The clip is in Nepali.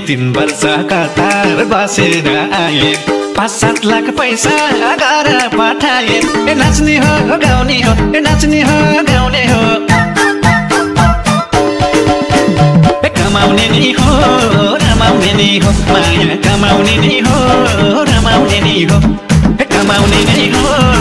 3 वर्ष कतार बसेर आए 5-7 लाख पैसा घर पठाए नाच्ने हो गाउने हो नाच्ने हो गाउने हो कमाउने नि हो रमाउने नि हो माया कमाउने नि हो रमाउने नि हो कमाउने नि हो